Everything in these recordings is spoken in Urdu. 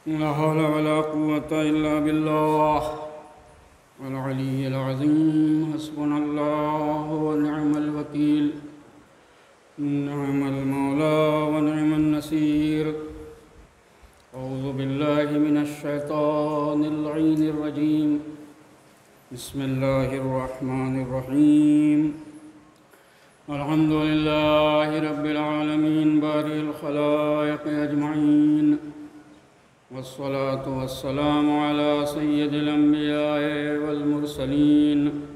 لا حول ولا قوة إلا بالله العلي العظيم. حسبنا الله ونعم الوكيل. نعم المولى ونعم النصير. أعوذ بالله من الشيطان اللعين الرجيم. بسم الله الرحمن الرحيم. الحمد لله رب العالمين بارئ الخلائق أجمعين، والصلاة والسلام على سيد الأنبياء والمرسلين،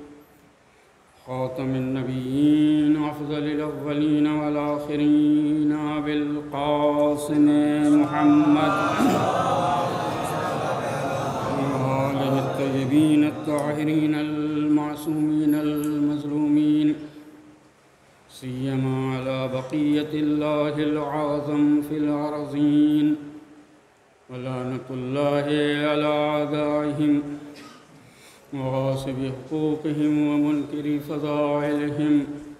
خاتم النبيين وأفضل الأولين والآخرين، أبي القاسم محمد وآله الطيبين الطاهرين المعصومين المظلومين، سيما على بقية الله الأعظم في الأرضين، ولعنة الله على أعدائهم وغاصب حقوقهم ومنكر فضائلهم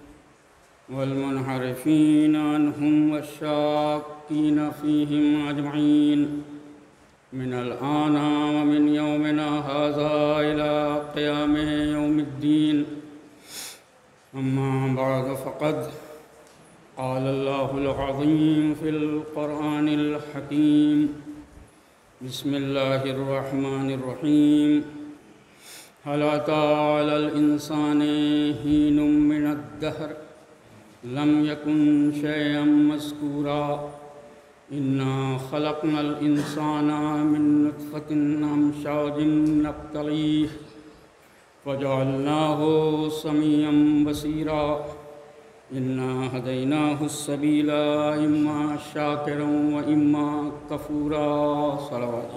والمنحرفين عنهم والشاكين فيهم أجمعين، من الآن ومن يومنا هذا إلى قيام يوم الدين. أما بعد، فقد قال الله العظيم في القرآن الحكيم. بسم الله الرحمن الرحيم. هل أتى على الإنسان حين من الدهر لم يكن شيئا مذكورا. إنا خلقنا الإنسان من نطفة أمشاج نبتليه وجعلناه سميعا بصيرا. إنا هديناه السبيل إما شاكرا وإما كفورا. صلوات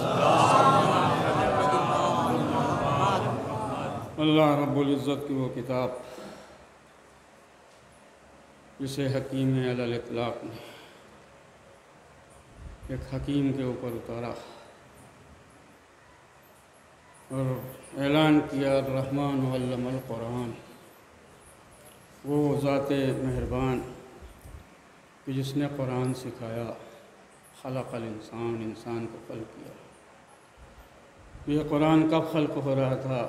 اللہ رب العزت کی وہ کتاب جسے حکیم علی الاطلاق نے ایک حکیم کے اوپر اتارا اور اعلان کیا، الرحمن علم القرآن، وہ ذات مہربان کہ جس نے قرآن سکھایا. خلق الانسان، انسان کو خلق کیا. یہ قرآن کب خلق ہو رہا تھا؟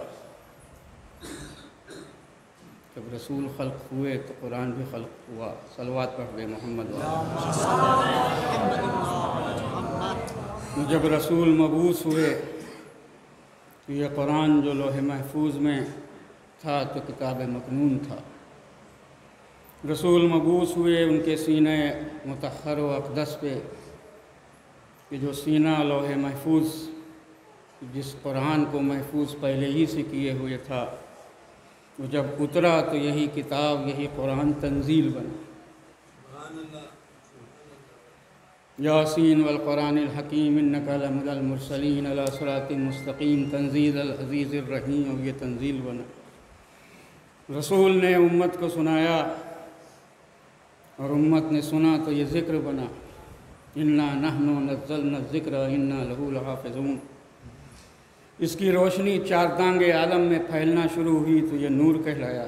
جب رسول خلق ہوئے تو قرآن بھی خلق ہوا. صلوات پڑھ دے محمد. جب رسول مبعوث ہوئے تو یہ قرآن جو لوح محفوظ میں تھا تو کتاب مکنون تھا. رسول مبعوث ہوئے، ان کے سینہ مطہر و اقدس پہ کہ جو سینہ لوح محفوظ جس قرآن کو محفوظ پہلے ہی سے کیے ہوئے تھا، وہ جب اترا تو یہی کتاب، یہی قرآن تنزیل بنا. یاسین والقرآن الحکیم انک لمن المرسلین علی صراط مستقیم تنزیل العزیز الرحیم. اور یہ تنزیل بنا. رسول نے امت کو سنایا اور امت نے سنا تو یہ ذکر بنا. انا نحن نزلنا الذکر وانا لہ لحافظون. اس کی روشنی چار دانگے عالم میں پھیلنا شروع ہوئی تو یہ نور کہلایا.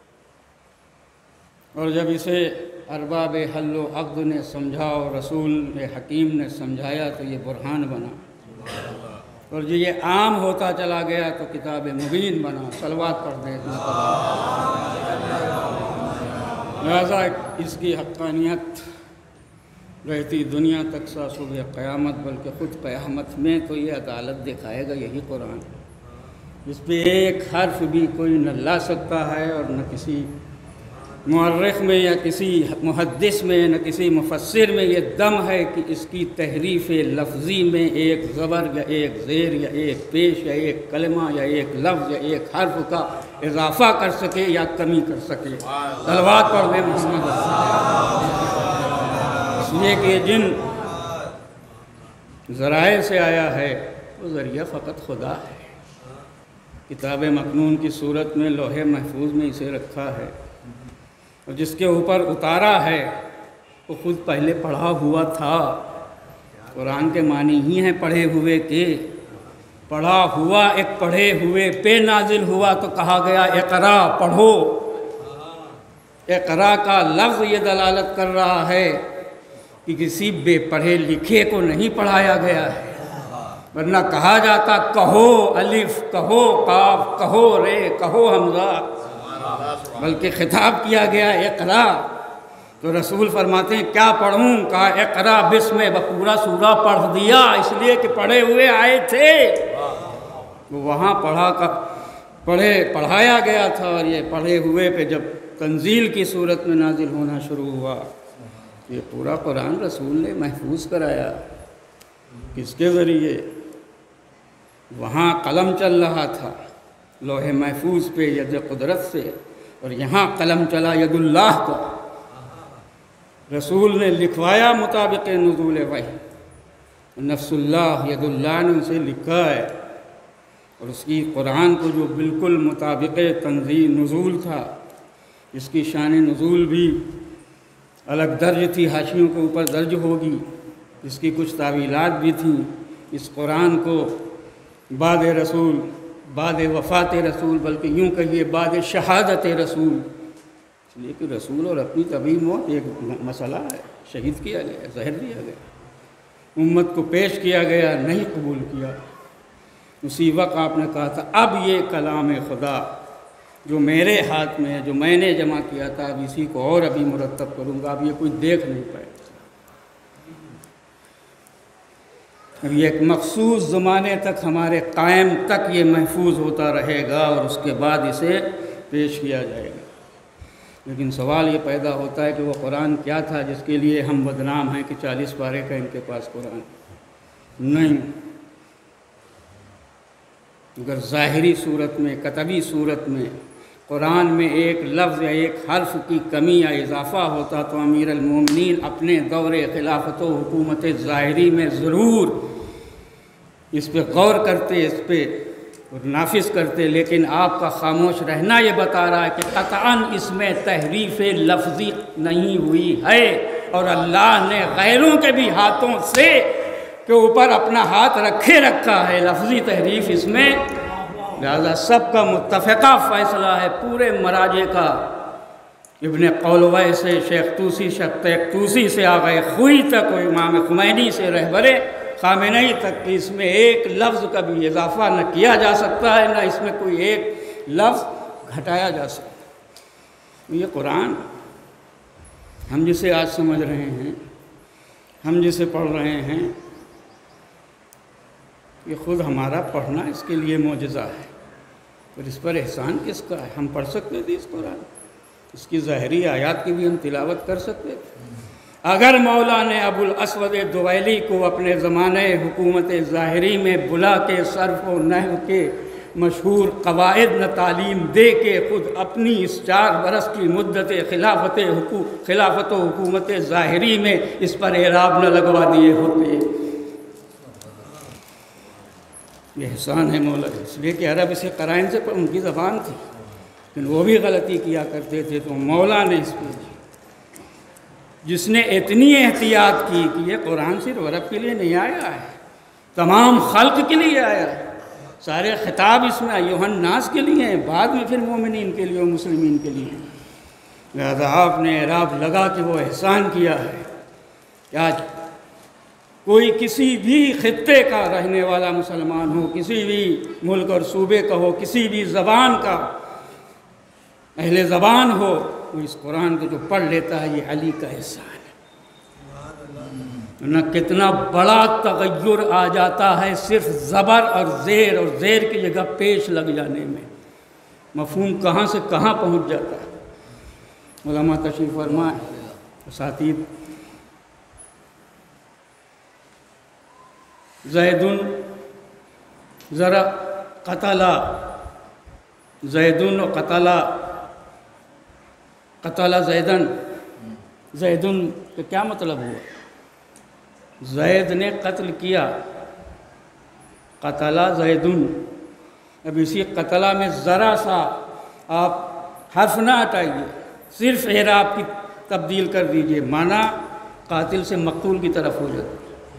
اور جب اسے ارباب حل و عقد نے سمجھا اور رسول حکیم نے سمجھایا تو یہ برہان بنا. اور جو یہ عام ہوتا چلا گیا تو کتاب مبین بنا. صلوات پڑھ دے. لہذا اس کی حقانیت رہتی دنیا تک سا صبح قیامت، بلکہ خود قیامت میں تو یہ عدالت دکھائے گا یہی قرآن. اس پہ ایک حرف بھی کوئی نہ لا سکتا ہے، اور نہ کسی مورخ میں یا کسی محدث میں نہ کسی مفسر میں یہ دم ہے کہ اس کی تحریف لفظی میں ایک زبر یا ایک زیر یا ایک پیش یا ایک کلمہ یا ایک لفظ یا ایک حرف کا اضافہ کر سکے یا کمی کر سکے. صلوات پڑھ دے محمد. اس لیے کہ جن ذرائع سے آیا ہے وہ ذریعہ فقط خدا ہے. کتاب مکنون کی صورت میں لوح محفوظ میں اسے رکھا ہے، اور جس کے اوپر اتارا ہے وہ خود پہلے پڑھا ہوا تھا. قرآن کے معنی ہی ہیں پڑھے ہوئے کے. پڑھا ہوا ایک پڑھے ہوئے پہ نازل ہوا تو کہا گیا اقرا، پڑھو. اقرا کا لفظ یہ دلالت کر رہا ہے کہ کسی بے پڑھے لکھے کو نہیں پڑھایا گیا ہے. ورنہ کہا جاتا کہو الف، کہو قاف، کہو رے، کہو حمزہ، بلکہ خطاب کیا گیا اقرا۔ تو رسول فرماتے ہیں کیا پڑھوں؟ کہا اقرا بسم، پورا سورہ پڑھ دیا، اس لیے کہ پڑھے ہوئے آئے تھے، وہاں پڑھایا گیا تھا، اور یہ پڑھے ہوئے پہ جب تنزیل کی صورت میں نازل ہونا شروع ہوا، یہ پورا قرآن رسول نے محفوظ کرایا۔ کس کے ذریعے؟ وہاں قلم چل رہا تھا لوح محفوظ پہ ید قدرت سے، اور یہاں قلم چلا ید اللہ کا، رسول نے لکھوایا مطابق نزول وحی، نفس اللہ ید اللہ نے اسے لکھا ہے، اور اس کی قرآن کو جو بالکل مطابق تنزیل نزول تھا، اس کی شان نزول بھی الگ درج تھی، حاشیوں کے اوپر درج ہوگی، اس کی کچھ تعویلات بھی تھیں۔ اس قرآن کو بعد رسول، بعد وفات رسول، بلکہ یوں کہیے بعد شہادت رسول، اس لیے کہ رسول اور اپنی طبی موت ایک مسئلہ ہے، شہید کیا گیا، زہر دیا گیا، امت کو پیش کیا گیا، نہیں قبول کیا۔ اسی وقت آپ نے کہا تھا اب یہ کلام خدا جو میرے ہاتھ میں ہے، جو میں نے جمع کیا تھا، اب اسی کو اور ابھی مرتب کروں گا، اب یہ کوئی دیکھ نہیں پائے گا۔ اب یہ ایک مخصوص زمانے تک ہمارے قائم تک یہ محفوظ ہوتا رہے گا، اور اس کے بعد اسے پیش کیا جائے گا۔ لیکن سوال یہ پیدا ہوتا ہے کہ وہ قرآن کیا تھا جس کے لیے ہم بدنام ہیں کہ 40 پارے کا ان کے پاس قرآن نہیں؟ اگر ظاہری صورت میں، کتبی صورت میں قرآن میں ایک لفظ یا ایک حرف کی کمی یا اضافہ ہوتا تو امیر المومنین اپنے دور خلافت و حکومت ظاہری میں ضرور اس پہ غور کرتے، اس پہ نافذ کرتے، لیکن آپ کا خاموش رہنا یہ بتا رہا ہے کہ قطعاً اس میں تحریف لفظی نہیں ہوئی ہے، اور اللہ نے غیروں کے بھی ہاتھوں سے کے اوپر اپنا ہاتھ رکھا ہے، لفظی تحریف اس میں، لہذا سب کا متفقہ فیصلہ ہے پورے مراجع کا، ابن قولوی سے شیخ طوسی، شیخ طوسی سے آغا خوئی تک، امام خمینی سے رہبر خامنئی تک، کہ اس میں ایک لفظ کا بھی اضافہ نہ کیا جا سکتا ہے، نہ اس میں کوئی ایک لفظ گھٹایا جا سکتا۔ یہ قرآن ہم جسے آج سمجھ رہے ہیں، ہم جسے پڑھ رہے ہیں، یہ خود ہمارا پڑھنا اس کے لیے معجزہ ہے، اور اس پر احسان کس کا ہے؟ ہم پڑھ سکتے تھے اس قرآن، اس کی ظاہری آیات کی بھی ہم تلاوت کر سکتے تھے۔ اگر مولا نے ابو الاسود دویلی کو اپنے زمانے حکومت ظاہری میں بلا کے صرف و نحو کے مشہور قواعد نہ تعلیم دے کے خود اپنی اس 4 برس کی مدت خلافت و حکومت ظاہری میں اس پر اعراب نہ لگوا دیے ہوتے۔ یہ احسان ہے مولا، اس لیے کہ عرب اسے قرائن سے پر ان کی زبان تھی، لیکن وہ بھی غلطی کیا کرتے تھے، تو مولا نے اس پہ جس نے اتنی احتیاط کی کہ یہ قرآن صرف عرب کے لیے نہیں آیا ہے، تمام خلق کے لیے آیا ہے، سارے خطاب اس میں ایھا الناس کے لیے ہیں، بعد میں پھر مومنین کے لیے اور مسلمین کے لیے، لہذا آپ نے اعراب لگا کہ وہ احسان کیا ہے کہ آج کوئی کسی بھی خطے کا رہنے والا مسلمان ہو، کسی بھی ملک اور صوبے کا ہو، کسی بھی زبان کا اہل زبان ہو، وہ اس قرآن کو جو پڑھ لیتا ہے یہ علی کا احسان ہے۔ نہ کتنا بڑا تغیر آ جاتا ہے صرف زبر اور زیر کی جگہ پیش لگ جانے میں، مفہوم کہاں سے کہاں پہنچ جاتا ہے۔ علماء تشریف فرمائیں، اساتید، زیدن ذرا قتلا، زیدن و قتلا زیدن، زیدن کا کیا مطلب ہوا؟ زید نے قتل کیا، قتلا زیدن۔ اب اسی قتلا میں ذرا سا آپ حرف نہ ہٹائیے، صرف اعراب کی تبدیل کر دیجئے، معنی قاتل سے مقتول کی طرف ہو جاتا۔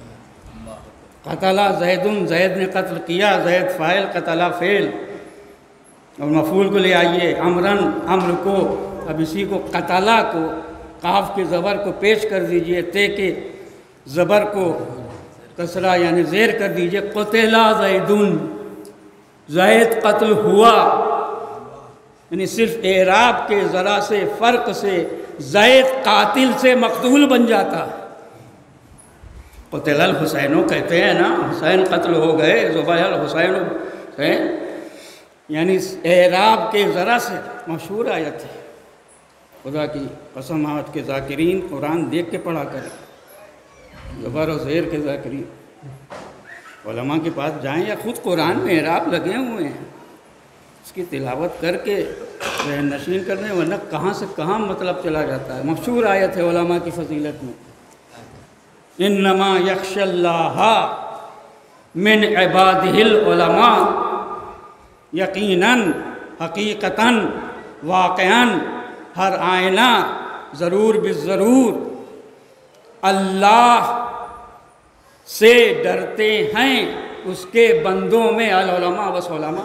قتلا زیدن، زید نے قتل کیا، زید فاعل، قتلا فعل، اور مفعول کو لے آئیے امرن، امر کو، اب اسی کو قتلا کو قاف کے زبر کو پیش کر دیجئے، تے کے زبر کو کسرہ یعنی زیر کر دیجئے، قتلا زیدن، زید قتل ہوا، یعنی صرف اعراب کے ذرا سے فرق سے زید قاتل سے مقتول بن جاتا ہے۔ قتل الحسینو کہتے ہیں نا، حسین قتل ہو گئے، ذبح الحسین حسین، یعنی اعراب کے ذرا سے مشہور آیت ہے۔ خدا کی قسم آج کے ذاکرین قرآن دیکھ کے پڑھا کریں، زبر و زیر کے ذاکرین علماء کے پاس جائیں یا خود قرآن میں اعراب لگے ہوئے ہیں، اس کی تلاوت کر کے ذہن نشین کرنے، ورنہ کہاں سے کہاں مطلب چلا جاتا ہے۔ مشہور آیت ہے علماء کی فضیلت میں، انما یخشی اللہ من عبادہ العلماء، یقیناً، حقیقتاً، واقعاً، ہر آئینہ، ضرور بالضرور اللہ سے ڈرتے ہیں اس کے بندوں میں العلماء، بس علماء۔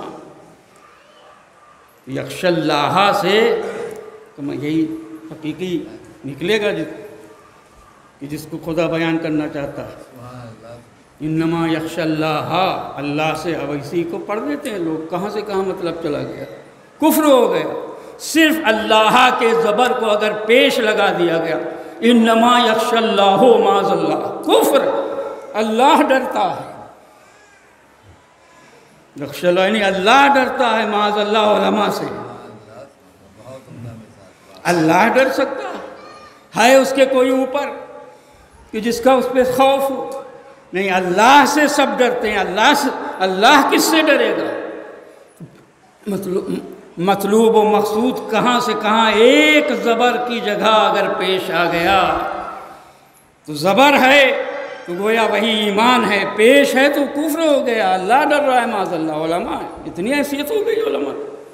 یخش اللہ سے تو یہی حقیقی نکلے گا کہ جس کو خدا بیان کرنا چاہتا ہے۔ انما یخش اللہ، اللہ سے، اب اسی کو پڑھ دیتے ہیں لوگ، کہاں سے کہاں مطلب چلا گیا، کفر ہو گیا۔ صرف اللہ کے زبر کو اگر پیش لگا دیا گیا، انما یخش اللہ معاذ اللہ، کفر، اللہ ڈرتا ہے، یخش اللہ یعنی اللہ ڈرتا ہے، معاذ اللہ علماء سے۔ اللہ ڈر سکتا ہے اس کے کوئی اوپر کہ جس کا اس پہ خوف ہو؟ نہیں، اللہ سے سب ڈرتے ہیں، اللہ کس سے ڈرے گا؟ مطلوب و مقصود کہاں سے کہاں ایک زبر کی جگہ اگر پیش آ گیا تو زبر ہے تو گویا وہی ایمان ہے، پیش ہے تو کفر ہو گیا، اللہ ڈر رہا ہے معاذ اللہ۔ علماء اتنی حیثیت ہو گئی علماء،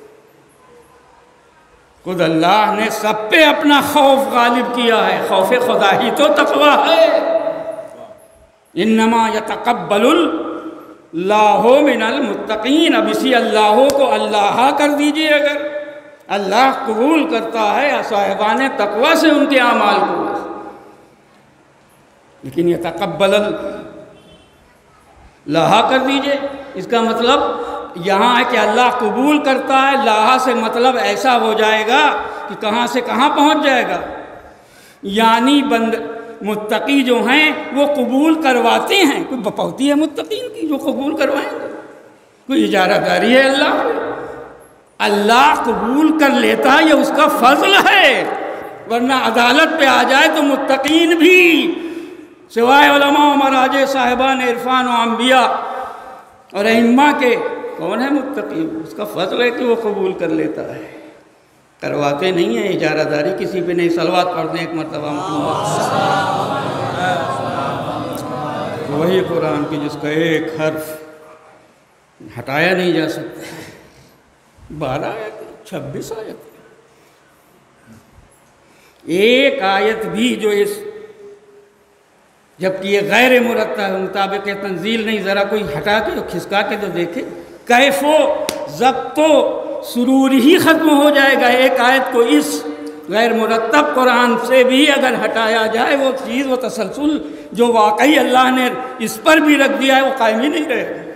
خود اللہ نے سب پہ اپنا خوف غالب کیا ہے، خوف خدا ہی تو تقوی ہے۔ انما یتقبل اللہ من المتقین، اب اسی اللہ کو اللہ کر دیجئے، اگر اللہ قبول کرتا ہے صاحبان تقوی سے ان کے اعمال کو، لیکن یتقبل اللہ کر دیجئے، اس کا مطلب یہاں ہے کہ اللہ قبول کرتا ہے، اللہ سے مطلب ایسا ہو جائے گا کہ کہاں سے کہاں پہنچ جائے گا، یعنی متقی جو ہیں وہ قبول کرواتے ہیں، کوئی بپوتی ہے متقین کی جو قبول کروائیں گے؟ کوئی اجارہ داری ہے اللہ قبول کر لیتا ہے، یہ اس کا فضل ہے، ورنہ عدالت پہ آ جائے تو متقین بھی سوائے علماء و مراجع صاحبان عرفان و انبیاء اور ائمہ کے کون ہے متقی؟ اس کا فضل ہے کہ وہ قبول کر لیتا ہے، کرواتے نہیں ہیں اجارہ داری کسی پہ نہیں۔ صلوات پڑھ دیں ایک مرتبہ وہی قرآن کی جس کا ایک حرف ہٹایا نہیں جا سکتا، 12 آیت، 26 آیت، ایک آیت بھی جو اس، جبکہ یہ غیر مرتب مطابق تنزیل نہیں، ذرا کوئی ہٹا کے کھسکا کے تو دیکھے، کیف و ضبط و سرور ہی ختم ہو جائے گا ایک آیت کو اس غیر مرتب قرآن سے بھی اگر ہٹایا جائے، وہ چیز، وہ تسلسل جو واقعی اللہ نے اس پر بھی رکھ دیا ہے وہ قائم ہی نہیں رہے گا۔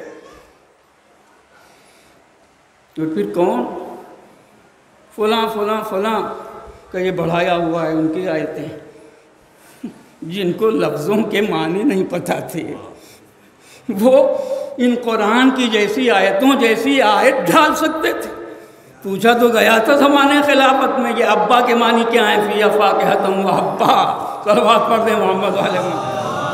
تو پھر کون فلاں فلاں فلاں کا یہ بڑھایا ہوا ہے ان کی آیتیں، جن کو لفظوں کے معنی نہیں پتہ تھے، وہ ان قرآن کی جیسی آیتوں جیسی آیت ڈال سکتے تھے۔ پوچھا تو گیا تھا زمانے خلافت میں، یہ ابا کے معنی کیا ہیں؟ فی فاکہۃ و ابا، صلوات پڑھ دیں محمد علیہ وسلم۔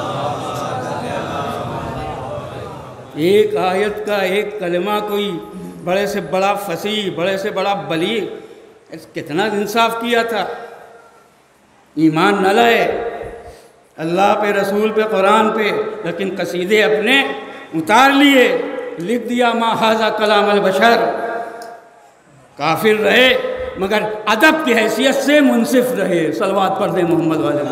ایک آیت کا ایک کلمہ کوئی بڑے سے بڑا فصیح، بڑے سے بڑا بلیغ، کتنا انصاف کیا تھا، ایمان نہ لائے اللہ پہ، رسول پہ، قرآن پہ، لیکن قصیدے اپنے اتار لیے، لکھ دیا ما ھذا کلام البشر، کافر رہے مگر ادب کی حیثیت سے منصف رہے۔ صلوات پڑھ دیں محمد والے۔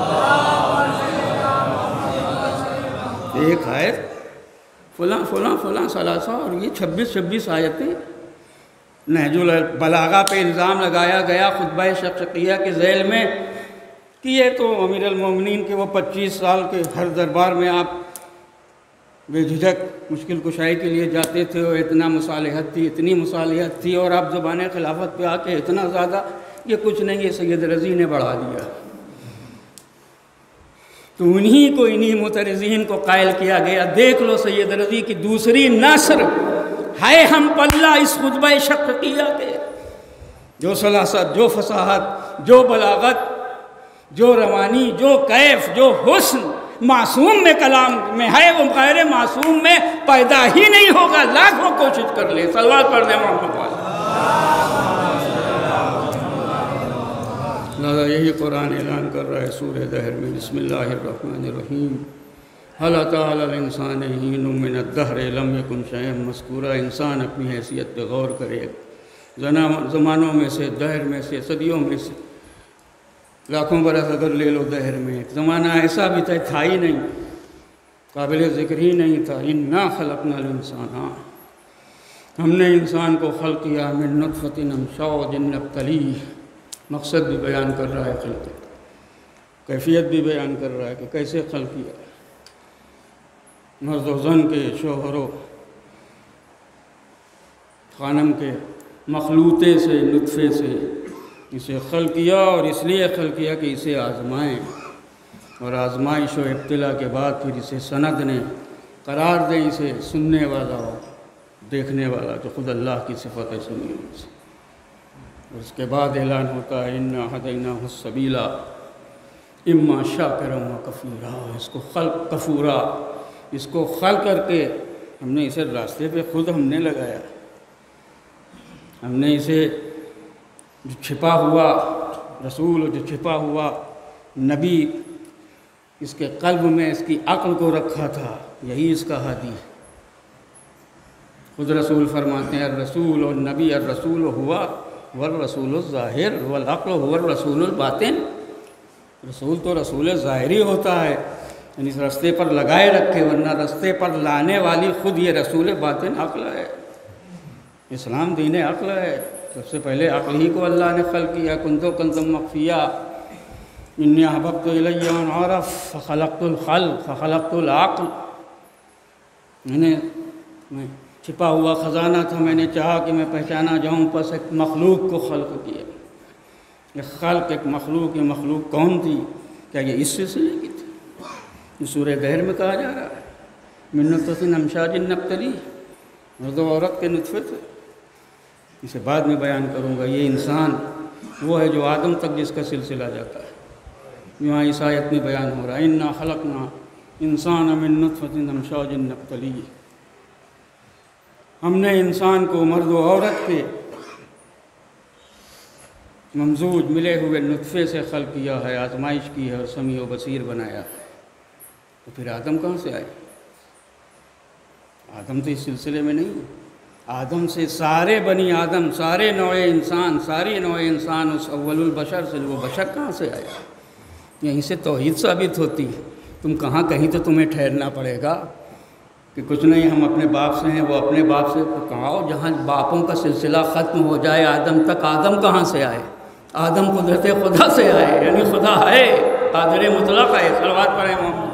ایک آیت فلاں فلاں فلاں ثلاثہ، اور یہ 26 آیتیں نہج البلاغہ پہ الزام لگایا گیا خطبہ شقیہ کے ذیل میں کہ یہ تو امیر المومنین کے وہ 25 سال کے ہر دربار میں آپ بے جھجک مشکل کشائی کے لیے جاتے تھے اور اتنا مصالحت تھی، اتنی مصالحت تھی، اور اب زبان خلافت پہ آ کے اتنا زیادہ یہ کچھ نہیں، یہ سید رضی نے بڑھا دیا۔ تو انہی معترضین کو قائل کیا گیا۔ دیکھ لو سید رضی کی دوسری نثر ہے ہم پلہ اس خطبہ شفقیہ کے، جو سلاست، جو فصاحت، جو بلاغت، جو روانی، جو کیف، جو حسن معصوم میں کلام میں ہے، وہ غیر معصوم میں پیدا ہی نہیں ہوگا، لاکھوں کوشش کر لے۔ صلوات پڑھ دیں محمد والے۔ لہذا یہی قرآن اعلان کر رہا ہے سورہ دہر میں، بسم اللہ الرحمن الرحیم، هل أتى على الإنسان حين من الدهر لم يكن شيئا مذكورا۔ انسان اپنی حیثیت پہ غور کرے، زمانوں میں سے، دہر میں سے، صدیوں میں سے، لاکھوں برس اگر لے لو دہر میں، ایک زمانہ ایسا بھی تھا ہی نہیں، قابل ذکر ہی نہیں تھا۔ اِنَّا خَلَقْنَا الْإِنسَانَ، ہم نے انسان کو خلق کیا، من نطفۃ امشاج نبتلیہ۔ مقصد بھی بیان کر رہا ہے خلقت، کیفیت بھی بیان کر رہا ہے کہ کیسے خلق کیا، مرد و زن کے، شوہر و خانم کے مخلوطے سے، نطفے سے اسے خلق کیا، اور اس لیے خلق کیا کہ اسے آزمائیں، اور آزمائش و ابتلا کے بعد پھر اسے سند نے قرار دیں، اسے سننے والا ہو، دیکھنے والا، جو خود اللہ کی صفت ہے سننے سے۔ اور اس کے بعد اعلان ہوتا ہے اِنَّا هَدَيْنَاهُ السَّبِيلَ اِمَّا شَاكِرًا وَكَفُورًا۔ اس کو خلق کفورا، اس کو خلق کر کے ہم نے اسے راستے پہ خود ہم نے لگایا، ہم نے اسے جو چھپا ہوا رسول، جو چھپا ہوا نبی اس کے قلب میں، اس کی عقل کو رکھا تھا، یہی اس کا ہادی ہے۔ خود رسول فرماتے ہیں الرسول والنبی الرسول ہوا والرسول الظاہر والعقل هو الرسول الباطن۔ رسول تو رسول ظاہری ہوتا ہے، یعنی اس رستے پر لگائے رکھے، ورنہ رستے پر لانے والی خود یہ رسول باطن عقل ہے۔ اسلام دین عقل ہے، سب سے پہلے عقل ہی کو اللہ نے خلق کیا۔ کنتو کنتم مخفیہ انی احببت الی ان عرف فخلقت الخلق فخلقت العقل۔ میں چھپا ہوا خزانہ تھا، میں نے چاہا کہ میں پہچانا جاؤں، پس ایک مخلوق کو خلق کیا۔ ایک خلق، ایک مخلوق، یہ مخلوق کون تھی؟ کیا یہ اس سلسلے کی تھی؟ یہ سورہ دہر میں کہا جا رہا ہے من نطفۃ امشاج نبتلیہ، مرد و عورت کے نطفے تھے۔ اسے بعد میں بیان کروں گا۔ یہ انسان وہ ہے جو آدم تک جس کا سلسلہ جاتا ہے، یہاں اس آیت میں بیان ہو رہا ہے اِنَّا خَلَقْنَا الْإِنسَانَ مِن نُطْفَةٍ أَمْشَاجٍ نَبْتَلِيهِ۔ ہم نے انسان کو مرد و عورت کے ممزوج ملے ہوئے نطفے سے خلق کیا ہے، آزمائش کی ہے اور سمیع و بصیر بنایا ہے۔ تو پھر آدم کہاں سے آئے؟ آدم تو اس سلسلے میں نہیں، آدم سے سارے بنی آدم، سارے نوع انسان، ساری نوع انسان، اس اول البشر سے، وہ بشر کہاں سے آیا؟ یہیں سے توحید ثابت ہوتی۔ تم کہاں، کہیں تو تمہیں ٹھہرنا پڑے گا کہ کچھ نہیں ہم اپنے باپ سے ہیں، وہ اپنے باپ سے، کہاں ہو جہاں باپوں کا سلسلہ ختم ہو جائے آدم تک۔ آدم کہاں سے آئے؟ آدم قدرت خدا سے آئے، یعنی خدا ہے، قادر مطلق ہے۔ صلوات پڑھیں محمد۔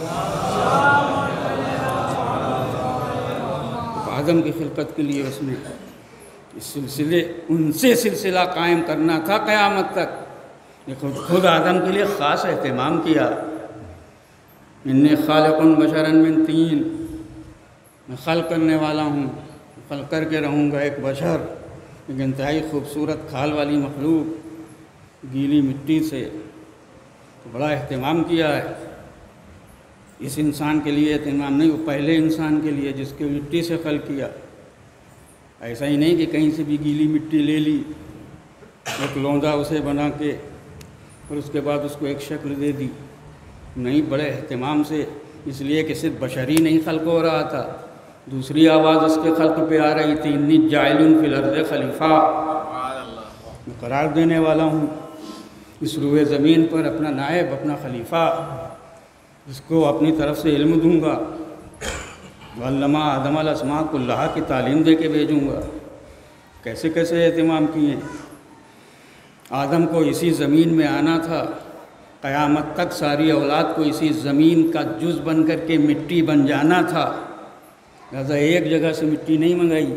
آدم کی خلقت کے لیے اس نے اس سلسلے، ان سے سلسلہ قائم کرنا تھا قیامت تک۔ خود آدم کے لیے خاص اہتمام کیا۔ انی خالق بشرا من طین، میں خلق کرنے والا ہوں، خلق کر کے رہوں گا ایک بشر، ایک انتہائی خوبصورت کھال والی مخلوق، گیلی مٹی سے۔ تو بڑا اہتمام کیا ہے۔ اس انسان کے لیے اہتمام نہیں، وہ پہلے انسان کے لیے جس کے مٹی سے خلق کیا۔ ایسا ہی نہیں کہ کہیں سے بھی گیلی مٹی لے لی، ایک لوندا اسے بنا کے اور اس کے بعد اس کو ایک شکل دے دی۔ نہیں، بڑے اہتمام سے، اس لیے کہ صرف بشری نہیں خلق ہو رہا تھا، دوسری آواز اس کے خلق پہ آ رہی تھی، انی جاعل فی الارض خلیفہ، میں قرار دینے والا ہوں اس روئے زمین پر اپنا نائب، اپنا خلیفہ، اس کو اپنی طرف سے علم دوں گا۔ وعلم آدم الاسماء کلھا کی تعلیم دے کے بھیجوں گا۔ کیسے کیسے اہتمام کیے۔ آدم کو اسی زمین میں آنا تھا، قیامت تک ساری اولاد کو اسی زمین کا جز بن کر کے مٹی بن جانا تھا، لہذا ایک جگہ سے مٹی نہیں منگائی۔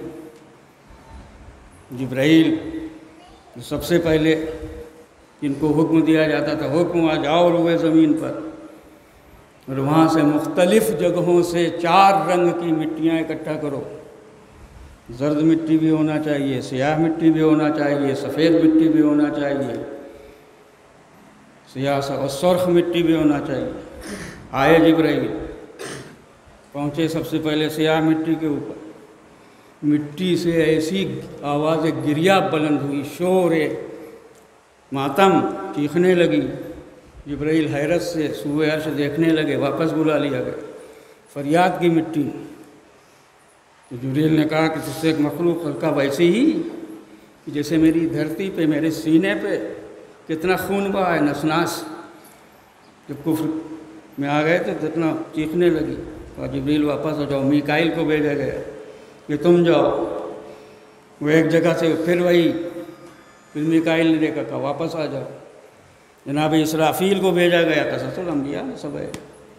جبرائیل سب سے پہلے جن کو حکم دیا جاتا تھا، حکم آ جاؤ روئے زمین پر، اور وہاں سے مختلف جگہوں سے 4 رنگ کی مٹیاں اکٹھا کرو۔ زرد مٹی بھی ہونا چاہیے، سیاہ مٹی بھی ہونا چاہیے، سفید مٹی بھی ہونا چاہیے، سیاہ اور سرخ مٹی بھی ہونا چاہیے۔ آئے جبرائیل، پہنچے سب سے پہلے سیاہ مٹی کے اوپر، مٹی سے ایسی آواز گریہ بلند ہوئی، شور ماتم چیخنے لگی۔ جبرائیل حیرت سے سوئے عرش دیکھنے لگے، واپس بلا لیا گیا، فریاد کی مٹی۔ تو جبرائیل نے کہا کہ تجھ سے ایک مخلوق خلقہ ویسی ہی جیسے میری دھرتی پہ، میرے سینے پہ کتنا خون بہا ہے، نسناس۔ جب کفر میں آ گئے تو کتنا چیخنے لگی، اور جبرائیل واپس ہو جاؤ۔ میکائیل کو بھیجا گیا کہ تم جاؤ، وہ ایک جگہ سے پھر وہی، پھر میکائیل نے دیکھا کہا واپس آ جاؤ۔ جناب اسرافیل کو بھیجا گیا، قصص الانبیاء سب ہے،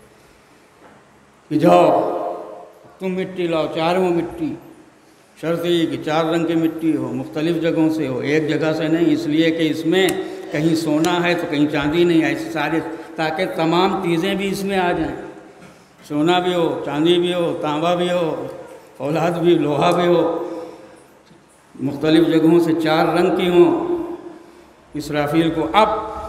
کہ جاؤ تم مٹی لاؤ، 4 مٹی، شرط یہ کہ 4 رنگ کی مٹی ہو، مختلف جگہوں سے ہو، ایک جگہ سے نہیں، اس لیے کہ اس میں کہیں سونا ہے تو کہیں چاندی نہیں ہے، ایسے سارے، تاکہ تمام چیزیں بھی اس میں آ جائیں، سونا بھی ہو، چاندی بھی ہو، تانبا بھی ہو، اولاد بھی، لوہا بھی ہو، مختلف جگہوں سے 4 رنگ کی ہوں۔ اسرافیل کو اب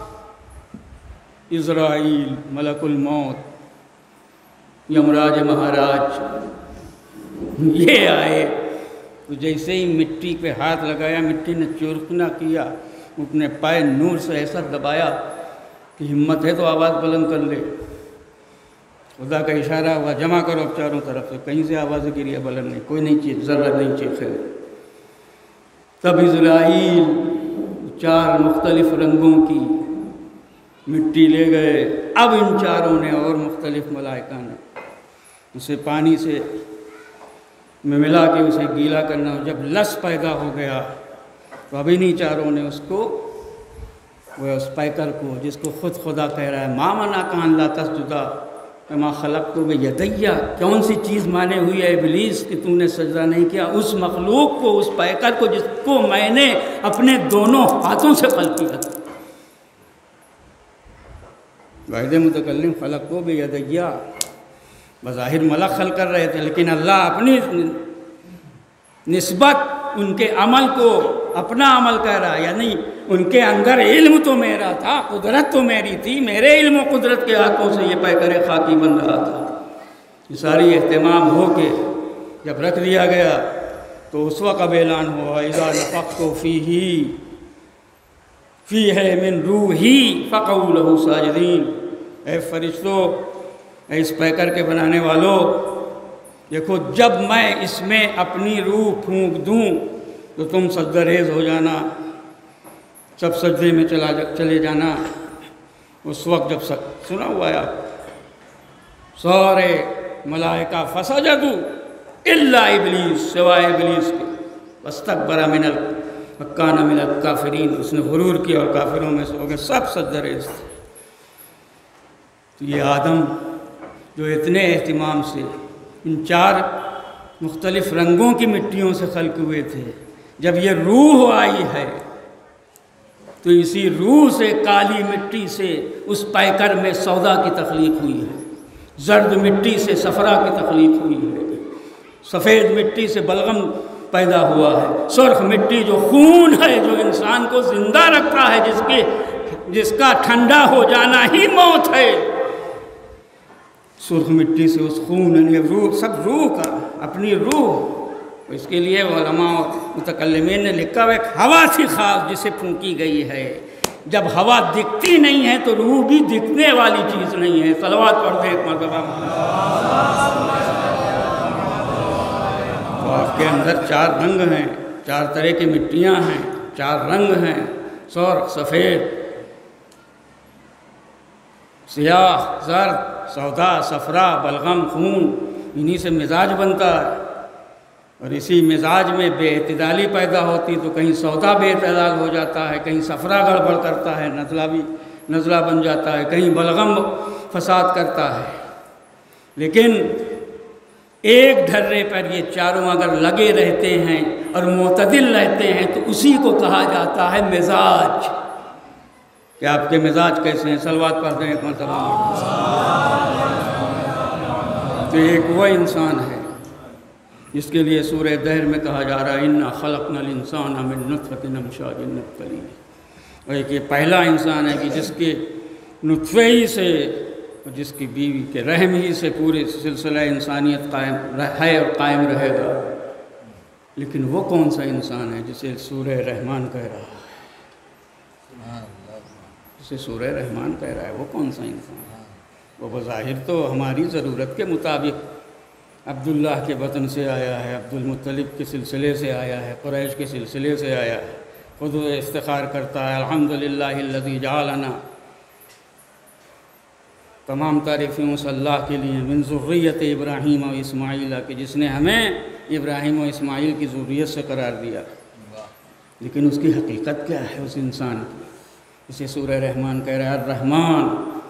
عزرائیل ملک الموت، یمراج مہاراج یہ آئے، تو جیسے ہی مٹی پہ ہاتھ لگایا، مٹی نے چرکنا کیا، اپنے پائے نور سے ایسا دبایا کہ ہمت ہے تو آواز بلند کر لے۔ خدا کا اشارہ ہوا، جمع کرو اب چاروں طرف سے، کہیں سے آواز گری بلند نہیں، کوئی نہیں چیز، ذرہ نہیں چیخے۔ تب عزرائیل 4 مختلف رنگوں کی مٹی لے گئے۔ اب ان 4 نے اور مختلف ملائکہ نے اسے پانی سے میں ملا کے اسے گیلا کرنا، جب لس پیدا ہو گیا تو اب انہی 4 نے اس کو، وہ اس پیکر کو جس کو خود خدا کہہ رہا ہے، ما منعک ان لا تسجد لما خلقت بیدی، کون سی چیز مانے ہوئی ہے ابلیس کہ تو نے سجدہ نہیں کیا اس مخلوق کو، اس پیکر کو جس کو میں نے اپنے دونوں ہاتھوں سے خلق کیا۔ واحد متکلم خلق کو بیدی، بظاہر ملک خلق کر رہے تھے، لیکن اللہ اپنی نسبت ان کے عمل کو اپنا عمل کہہ رہا، یعنی ان کے اندر علم تو میرا تھا، قدرت تو میری تھی، میرے علم و قدرت کے ہاتھوں سے یہ پیکر خاکی بن رہا تھا۔ یہ ساری اہتمام ہو کے جب رکھ دیا گیا تو اس وقت اب اعلان ہوا، اذا نفخت فیہ من روحی فقعوا لہ ساجدین، اے فرشتوں، اے اس پیکر کے بنانے والوں، دیکھو جب میں اس میں اپنی روح پھونک دوں تو تم سجدہ ریز ہو جانا، سب سجدے میں چلے جانا۔ اس وقت جب سنا ہوا ہے سارے ملائکہ فسجدوا الا ابلیس، سوائے ابلیس کے، واستکبر وکان من الکافرین، اس نے غرور کیا اور کافروں میں سے ہو گئے، سب سجدہ ریز تھے۔ تو یہ آدم جو اتنے اہتمام سے ان 4 مختلف رنگوں کی مٹیوں سے خلق ہوئے تھے، جب یہ روح آئی ہے تو اسی روح سے، کالی مٹی سے اس پیکر میں سودا کی تخلیق ہوئی ہے، زرد مٹی سے صفرا کی تخلیق ہوئی ہے، سفید مٹی سے بلغم پیدا ہوا ہے، سرخ مٹی جو خون ہے، جو انسان کو زندہ رکھتا ہے، جس کا ٹھنڈا ہو جانا ہی موت ہے، سرخ مٹی سے اس خون، یعنی روح، سب روح کا، اپنی روح۔ اس کے لیے علماء اور متکلمین نے لکھا ہے ایک ہوا تھی خاص جسے پھونکی گئی ہے، جب ہوا دکھتی نہیں ہے تو روح بھی دکھنے والی چیز نہیں ہے۔ صلوات پڑھ دیں ایک مرتبہ۔ تو آپ کے اندر 4 رنگ ہیں، 4 طرح کی مٹیاں ہیں، 4 رنگ ہیں، سرخ، سفید، سیاہ، زرد، سودا، صفرا، بلغم، خون، انہی سے مزاج بنتا ہے، اور اسی مزاج میں بے اعتدالی پیدا ہوتی تو کہیں سودا بے اعتدال ہو جاتا ہے، کہیں صفرا گڑبڑ کرتا ہے، نزلہ بھی نزلہ بن جاتا ہے، کہیں بلغم فساد کرتا ہے، لیکن ایک ڈھرے پر یہ چاروں اگر لگے رہتے ہیں اور معتدل رہتے ہیں تو اسی کو کہا جاتا ہے مزاج۔ کہ آپ کے مزاج کیسے ہیں؟ صلوات پڑھ دیں ایک مرتبہ۔ تو ایک وہ انسان ہے جس کے لیے سورہ دہر میں کہا جا رہا ہے اِنَّا خَلَقْنَا الْإِنسَانَ مِن نُطْفَةٍ أَمْشَاجٍ نَبْتَلِيهِ، اور ایک یہ پہلا انسان ہے کہ جس کے نطفے ہی سے، جس کی بیوی کے رحم ہی سے پورے سلسلہ انسانیت قائم ہے اور قائم رہے گا۔ لیکن وہ کون سا انسان ہے جسے سورہ رحمان کہہ رہا ہے؟ جسے سورہ رحمان کہہ رہا ہے وہ کون سا انسان ہے؟ وہ بظاہر تو ہماری ضرورت کے مطابق عبداللہ کے بطن سے آیا ہے، عبد المطلب کے سلسلے سے آیا ہے، قریش کے سلسلے سے آیا ہے، خود استخار کرتا ہے الحمدللہ الذی جعلنا، تمام تعریفیں اس اللہ کے لیے، من ذریت ابراہیم و اسماعیل، کہ جس نے ہمیں ابراہیم و اسماعیل کی ذریت سے قرار دیا۔ لیکن اس کی حقیقت کیا ہے اس انسان کی؟ اسے سورہ رحمان کہہ رہا ہے الرحمن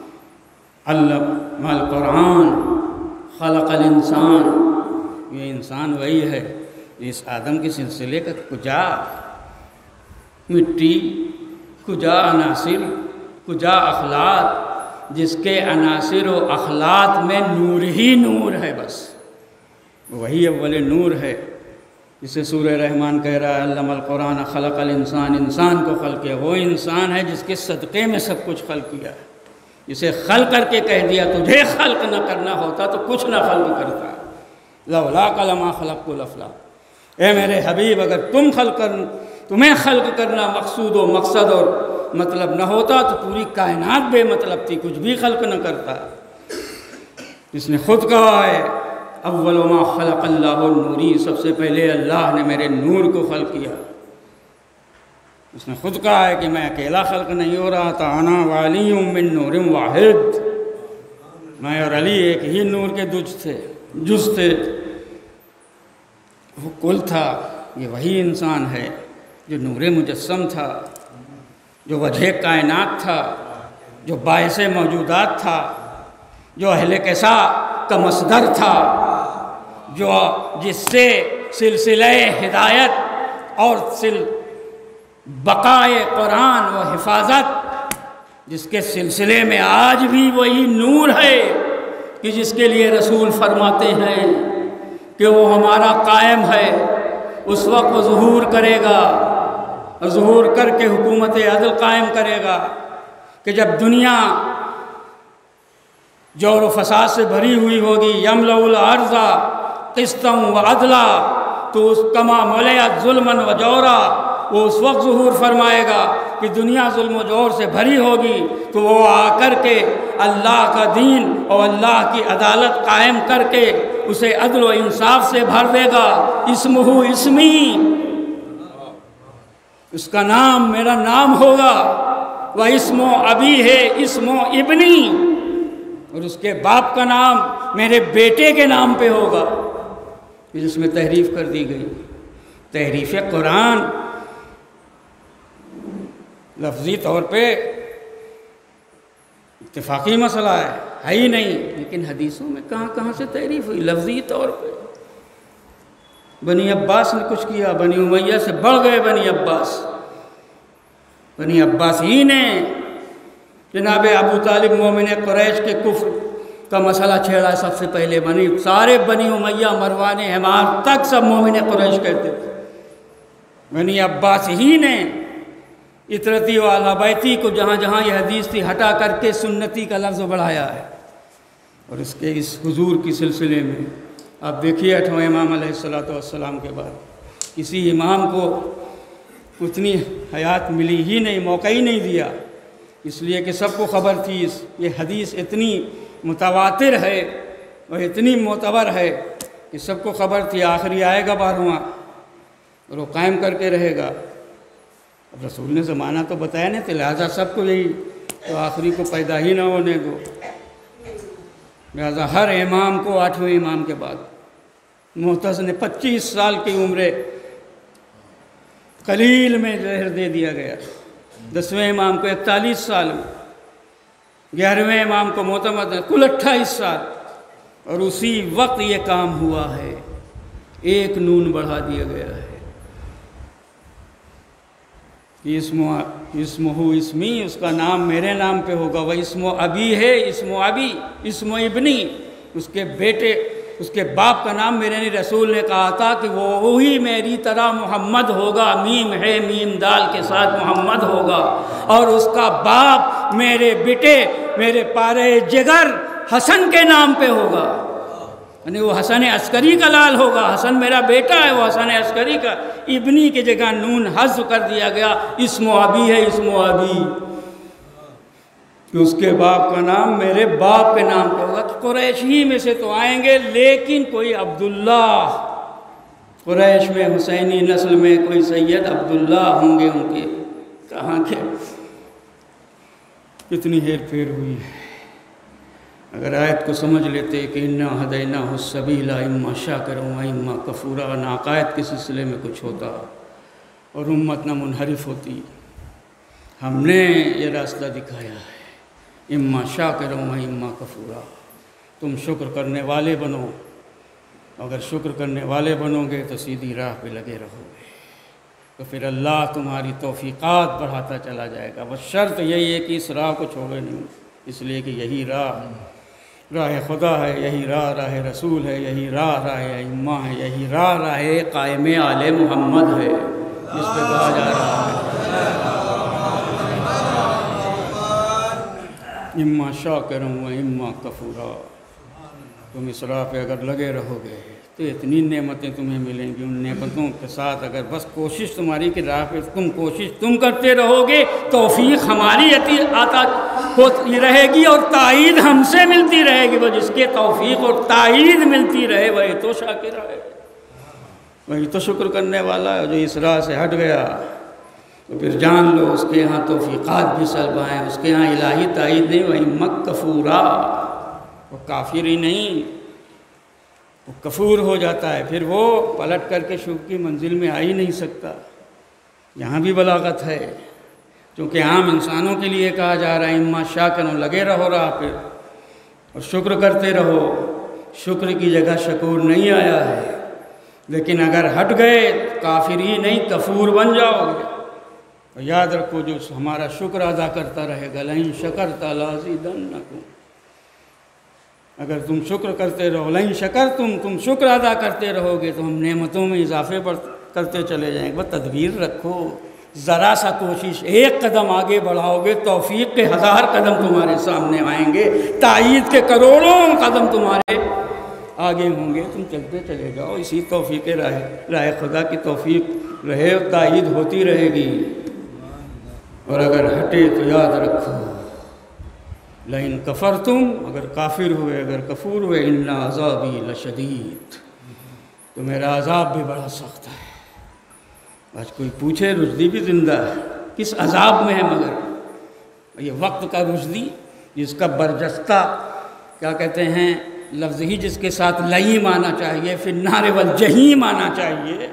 علم القرآن خلق الانسان۔ یہ انسان وہی ہے اس آدم کے سلسلے کا کجا مٹی، کجا عناصر، کجا اخلاق، جس کے عناصر و اخلاق میں نور ہی نور ہے، بس وہی اول نور ہے، جسے سورہ رحمان کہہ رہا ہے علم القرآن خلق الانسان، انسان کو خلق کیا۔ وہ انسان ہے جس کے صدقے میں سب کچھ خلق کیا ہے، جسے خلق کر کے کہہ دیا تجھے خلق نہ کرنا ہوتا تو کچھ نہ خلق کرتا، لولاک لما خلقت الافلاک۔ اے میرے حبیب، اگر تمہیں خلق کرنا مقصود و مقصد اور مطلب نہ ہوتا تو پوری کائنات بے مطلب تھی، کچھ بھی خلق نہ کرتا۔ جس نے خود کہا ہے اول ما خلق اللہ النوری، سب سے پہلے اللہ نے میرے نور کو خلق کیا۔ اس نے خود کہا ہے کہ میں اکیلا خلق نہیں ہو رہا تھا، انا وعلی من نور واحد، میں اور علی ایک ہی نور کے جز تھے، وہ کل تھا۔ یہ وہی انسان ہے جو نور مجسم تھا، جو وجہ کائنات تھا، جو باعث موجودات تھا، جو اہل کسا کا مصدر تھا، جو جس سے سلسلہ ہدایت اور بقائے قرآن و حفاظت، جس کے سلسلے میں آج بھی وہی نور ہے کہ جس کے لیے رسول فرماتے ہیں کہ وہ ہمارا قائم ہے، اس وقت وہ ظہور کرے گا، ظہور کر کے حکومت عدل قائم کرے گا کہ جب دنیا جور و فساد سے بھری ہوئی ہوگی، یملأ الارض قسطا وعدلا، تو اس کما ملئت ظلما و جورا، وہ اس وقت ظہور فرمائے گا کہ دنیا ظلم و جور سے بھری ہوگی، تو وہ آ کر کے اللہ کا دین اور اللہ کی عدالت قائم کر کے اسے عدل و انصاف سے بھر دے گا۔ اسمہ اسمی، اس کا نام میرا نام ہوگا، وہ اسم ابی ہے اسم ابنی، اور اس کے باپ کا نام میرے بیٹے کے نام پہ ہوگا، جس میں تحریف کر دی گئی۔ تحریف قرآن لفظی طور پہ اتفاقی مسئلہ ہے ہی نہیں، لیکن حدیثوں میں کہاں کہاں سے تحریف ہوئی لفظی طور پہ۔ بنی عباس نے کچھ کیا، بنی امیہ سے بڑھ گئے بنی عباس۔ بنی عباس ہی نے جناب ابو طالب مومن قریش کے کفر کا مسئلہ چھیڑا سب سے پہلے۔ سارے بنی امیہ مروان حمار تک سب مومن قریش کہتے تھے۔ بنی عباس ہی نے اطرتی و اہل بیتی کو جہاں جہاں یہ حدیث تھی ہٹا کر کے سنتی کا لفظ بڑھایا ہے۔ اور اس حضور کی سلسلے میں آپ دیکھیے 8ویں امام علیہ السلام کے بعد کسی امام کو اتنی حیات ملی ہی نہیں، موقع ہی نہیں دیا، اس لیے کہ سب کو خبر تھی یہ حدیث اتنی متواتر ہے اور اتنی معتبر ہے کہ سب کو خبر تھی آخری آئے گا 12واں اور وہ قائم کر کے رہے گا۔ اب رسول نے زمانہ تو بتایا نہیں تھا، لہٰذا سب کو یہی تو آخری کو پیدا ہی نہ ہونے دو، لہٰذا ہر امام کو 8ویں امام کے بعد معتز نے 25 سال کی عمر قلیل میں زہر دے دیا گیا، 10ویں امام کو 41 سال میں، 11ویں امام کو معتمد ہے، کل 28 سال، اور اسی وقت یہ کام ہوا ہے، ایک نون بڑھا دیا گیا ہے کہ اسمہ اسمی، اس کا نام میرے نام پہ ہوگا، وہ اسم ابی ہے، اسم ابی، اسم ابنی، اس کے بیٹے، اس کے باپ کا نام میرے رسول نے کہا تھا کہ وہ وہی میری طرح محمد ہوگا، میم ہے میم دال کے ساتھ محمد ہوگا، اور اس کا باپ میرے بیٹے، میرے پارے جگر حسن کے نام پہ ہوگا، یعنی وہ حسن عسکری کا لال ہوگا، حسن میرا بیٹا ہے، وہ حسن عسکری کا، ابنی کی جگہ نون حذف کر دیا گیا، اسم ابی ہے، اسم ابی، کہ اس کے باپ کا نام میرے باپ کے نام پہ ہوگا۔ کہ قریش ہی میں سے تو آئیں گے، لیکن کوئی عبداللہ، قریش میں حسینی نسل میں کوئی سید عبداللہ ہوں گے، ان کے کہاں کے، کتنی ہیر پھیر ہوئی ہے۔ اگر آیت کو سمجھ لیتے کہ اِنَّا هَدَيْنَاهُ السَّبِيلَ اِمَّا شَاكِرًا وَإِمَّا كَفُورًا، نہ عقائد کے سلسلے میں کچھ ہوتا اور امت نہ منحرف ہوتی۔ ہم نے یہ راستہ دکھایا ہے، اِمَّا شَاكِرًا وَإِمَّا كَفُورًا، تم شکر کرنے والے بنو، اگر شکر کرنے والے بنو گے تو سیدھی راہ پہ لگے رہو گے، تو پھر اللہ تمہاری توفیقات بڑھاتا چلا جائے گا۔ بس شرط یہی ہے کہ اس راہ کو چھوڑے نہیں، اس لیے کہ یہی راہ خدا ہے، یہی راہ رسول ہے، یہی راہ ائمہ ہے، یہی راہ قائم آل محمد ہے، جس پہ کہا جا رہا ہے اما شاکرا و اما کفورا۔ تم اس راہ پہ اگر لگے رہو گے تو اتنی نعمتیں تمہیں ملیں گی، ان نعمتوں کے ساتھ اگر بس کوشش تمہاری کہ راہ پہ تم کرتے رہو گے، توفیق ہماری آتا ہوتی رہے گی اور تائید ہم سے ملتی رہے گی۔ وہ جس کے توفیق اور تائید ملتی رہے وہی تو شاکر ہے، وہی تو شکر کرنے والا ہے۔ جو اس راہ سے ہٹ گیا تو پھر جان لو اس کے ہاں توفیقات بھی سلب ہیں، اس کے ہاں الہی تائید نہیں، وہی مکفورا، وہ کافر ہی نہیں، وہ کفور ہو جاتا ہے، پھر وہ پلٹ کر کے شکر کی منزل میں آ ہی نہیں سکتا۔ یہاں بھی بلاغت ہے، چونکہ عام انسانوں کے لیے کہا جا رہا ہے اما شاکروں، لگے رہو راہ پہ اور شکر کرتے رہو، شکر کی جگہ شکور نہیں آیا ہے، لیکن اگر ہٹ گئے کافر ہی نہیں کفور بن جاؤ گے۔ اور یاد رکھو جو ہمارا شکر ادا کرتا رہے گا، لئن شکرت لازیدنکم، اگر تم شکر کرتے رہو، لئن شکرتم، تم شکر ادا کرتے رہو گے تو ہم نعمتوں میں اضافے کرتے چلے جائیں گے۔ بس تدبیر رکھو، ذرا سا کوشش، ایک قدم آگے بڑھاؤ گے، توفیق کے 1000 قدم تمہارے سامنے آئیں گے، تائید کے کروڑوں قدم تمہارے آگے ہوں گے، تم چلتے چلے جاؤ، اسی توفیق راہ خدا کی توفیق رہے اور تائید ہوتی رہے گی۔ اور اگر ہٹے تو یاد رکھو لئن کفرتم، اگر کافر ہوئے، اگر کفور ہوئے، ان عذابی لشدید، تو میرا عذاب بھی بڑا سخت ہے۔ آج کوئی پوچھے رشدی بھی زندہ ہے، کس عذاب میں ہے؟ مگر یہ وقت کا رشدی جس کا برجستہ کیا کہتے ہیں لفظ ہی جس کے ساتھ لئیم آنا چاہیے، فی النار والجحیم آنا چاہیے،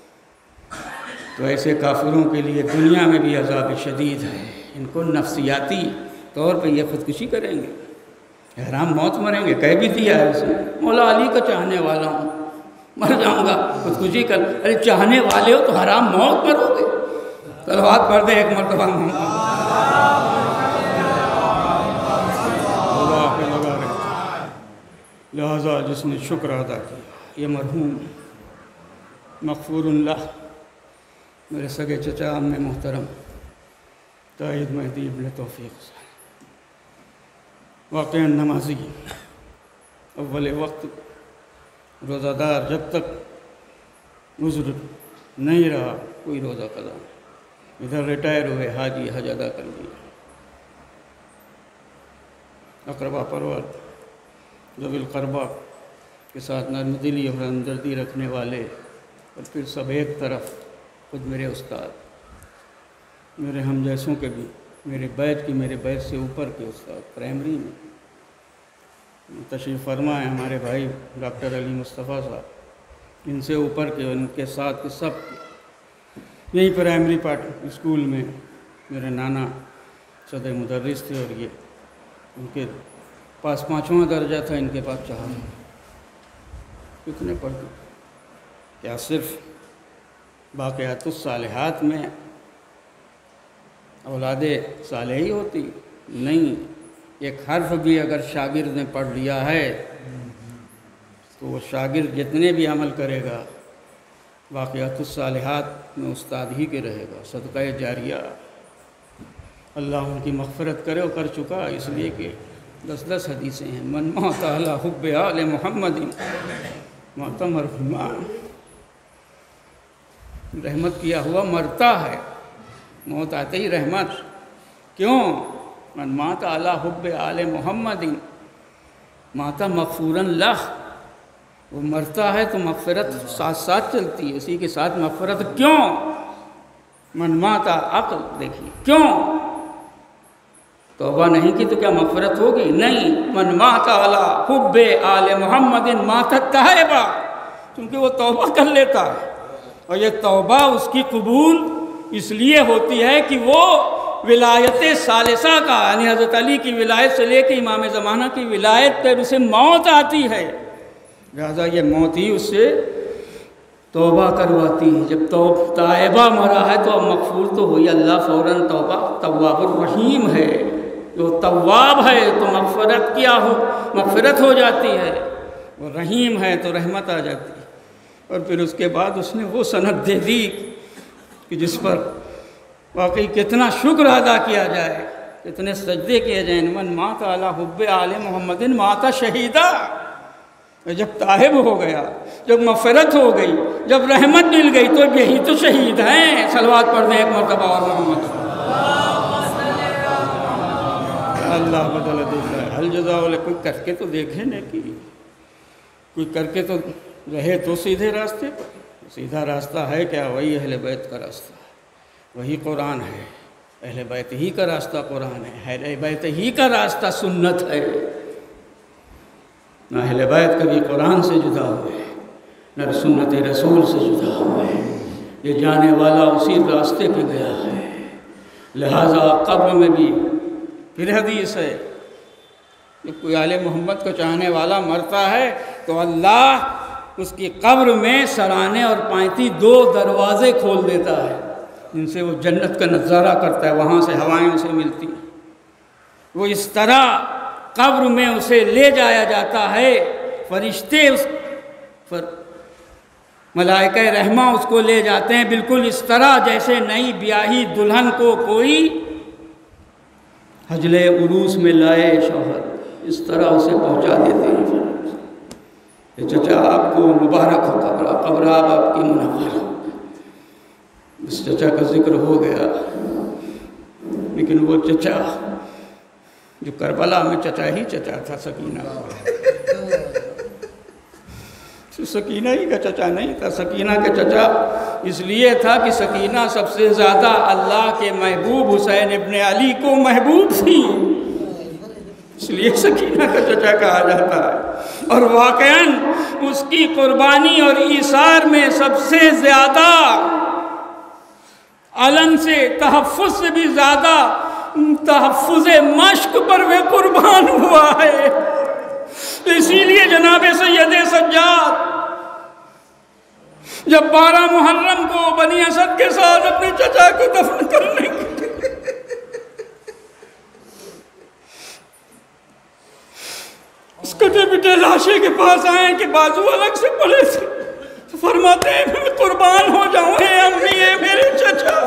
تو ایسے کافروں کے لیے دنیا میں بھی عذاب شدید ہے۔ ان کو نفسیاتی طور پہ یہ خودکشی کریں گے، حرام موت مریں گے، کہہ بھی دیا ہے اس نے، مولا علی کا چاہنے والا ہوں، مر جاؤں گا، خودکشی کر، ارے چاہنے والے ہو تو حرام موت مرو گے؟ صلوات پڑھ دے ایک مرتبہ اللہ پہ لگا رہتا۔ لہذا جس نے شکر ادا کیا، یہ مرحوم مغفور اللہ میرے سگے چچا عم محترم تائید مہدی ابن توفیق واقعی نمازی، اول وقت روزہ دار، جب تک عذر نہیں رہا کوئی روزہ قضا، ادھر ریٹائر ہوئے، حاجی، حج ادا کر لیا، اقربا پرور، ذوی القربہ کے ساتھ نرم دلی اور ہمدردی رکھنے والے، اور پھر سب ایک طرف، خود میرے استاد، میرے ہم جیسوں کے بھی، میرے بیچ سے اوپر کے استاد پرائمری میں تشریف فرما ہے ہمارے بھائی ڈاکٹر علی مصطفیٰ صاحب، ان سے اوپر کے، ان کے ساتھ کے سب کے، یہی پرائمری اسکول میں میرے نانا صدر مدرس تھے، اور یہ ان کے پاس 5واں درجہ تھا، ان کے پاس 4۔ کتنے پڑھتے؟ کیا صرف باقیات الصالحات میں اولاد صالح ہی ہوتی؟ نہیں، ایک حرف بھی اگر شاگرد نے پڑھ لیا ہے تو وہ شاگرد جتنے بھی عمل کرے گا باقیات الصالحات میں استاد ہی کے رہے گا، صدقہ جاریہ۔ اللہ ان کی مغفرت کرے، اور کر چکا، اس لیے کہ 10 حدیثیں ہیں۔ من مات علی حب آل محمد مات مرحوما، رحمت کیا ہوا مرتا ہے، موت آتے ہی رحمت۔ کیوں؟ من مات علی حب آل محمد مات مغفورا لہ، وہ مرتا ہے تو مغفرت ساتھ ساتھ چلتی ہے، اسی کے ساتھ مغفرت۔ کیوں؟ من مات عقل، دیکھیے کیوں؟ توبہ نہیں کی تو کیا مغفرت ہوگی؟ نہیں۔ من مات علی حب آل محمد مات تائبا، کیونکہ وہ توبہ کر لیتا ہے، اور یہ توبہ اس کی قبول اس لیے ہوتی ہے کہ وہ ولایت ثالثہ کا، یعنی حضرت علی کی ولایت سے لے کے امام زمانہ کی ولایت پر اسے موت آتی ہے، لہذا یہ موت ہی اس سے توبہ کرواتی ہے۔ جب تائبہ مرا ہے تو اب مغفور تو ہوئی، اللہ فوراً توبہ، تواب الرحیم ہے، جو تواب ہے تو مغفرت ہو جاتی ہے، وہ رحیم ہے تو رحمت آ جاتی ہے۔ اور پھر اس کے بعد اس نے وہ سند دے دی کہ جس پر واقعی کتنا شکر ادا کیا جائے، کتنے سجدے کیے جائیں۔ من مات علی حب آل محمد مات شہیدہ، جب تائب ہو گیا، جب مغفرت ہو گئی، جب رحمت مل گئی تو یہی تو شہید ہیں۔ صلوات پڑھ دیں ایک مرتبہ اور محمد اللہ بدل دوسرا حل جزا والے۔ کوئی کر کے تو دیکھے نا، کہ کوئی کر کے تو رہے تو سیدھے راستے پر۔ سیدھا راستہ ہے کیا؟ وہی اہل بیت کا راستہ ہے، وہی قرآن ہے، اہل بیت ہی کا راستہ قرآن ہے، اہل بیت ہی کا راستہ سنت ہے۔ نہ اہل بیت کبھی قرآن سے جدا ہوئے، نہ سنت رسول سے جدا ہوئے، یہ جانے والا اسی راستے پہ گیا ہے۔ لہٰذا قبر میں بھی پھر حدیث ہے، جب کوئی آل محمد کو چاہنے والا مرتا ہے تو اللہ اس کی قبر میں سرانے اور پائنتی 2 دروازے کھول دیتا ہے، جن سے وہ جنت کا نظارہ کرتا ہے، وہاں سے ہوائیں اسے ملتی ہیں۔ وہ اس طرح قبر میں اسے لے جایا جاتا ہے، فرشتے اس پر ملائکہ رحمہ اس کو لے جاتے ہیں، بالکل اس طرح جیسے نئی بیاہی دلہن کو کوئی حجلِ عروس میں لائے شوہر، اس طرح اسے پہنچا دیتے ہیں۔ کہ چچا آپ کو مبارک ہو، قبر آپ کی منور ہو۔ اس چچا کا ذکر ہو گیا، لیکن وہ چچا جو کربلا میں چچا ہی چچا تھا، سکینہ سکینہ ہی کا چچا نہیں تھا، سکینہ کا چچا اس لیے تھا کہ سکینہ سب سے زیادہ اللہ کے محبوب حسین ابن علی کو محبوب تھی، اس لیے سکینہ کا چچا کہا جاتا ہے۔ اور واقعاً اس کی قربانی اور ایثار میں سب سے زیادہ علن سے، تحفظ سے بھی زیادہ تحفظ مشق پر وہ قربان ہوا ہے۔ اسی لیے جناب سید سجاد جب 12 محرم کو بنی اسد کے ساتھ اپنے چچا کو دفن کرنے کے اس کٹے پٹے لاشے کے پاس آئے کہ بازو الگ سے پڑے تھے، تو فرماتے ہیں میں قربان ہو جاؤں، اے امی، اے میرے چچا،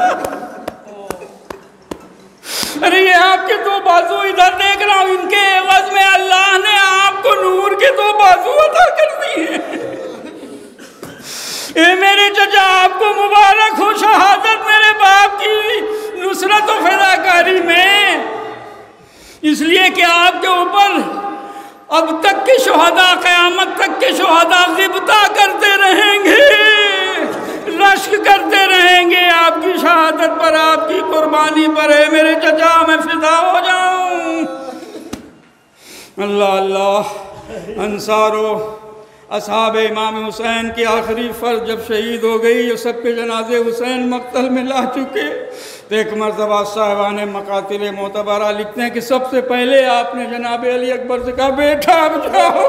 ارے یہ آپ کے 2 بازو ادھر دیکھ رہا ہوں، ان کے عوض میں اللہ نے آپ کو نور کے 2 بازو عطا کر دیے۔ اے میرے چچا، آپ کو مبارک ہو شہادت میرے باپ کی نصرت و فداکاری میں، اس لیے کہ آپ کے اوپر اب تک کے شہداء، قیامت تک کے شہداء غبطہ کرتے رہیں گے، رشک کرتے رہیں گے آپ کی شہادت پر، آپ کی قربانی پر۔ ہے میرے چچا، میں فدا ہو جاؤں۔ اللہ اللہ، انصار و اصحاب امام حسین کی آخری فرض جب شہید ہو گئی، یہ سب کے جنازے حسین مقتل میں لا چکے، تو ایک مرتبہ صاحبان مقاتل معتبرہ لکھتے ہیں کہ سب سے پہلے آپ نے جناب علی اکبر سے کہا بیٹا اب جاؤ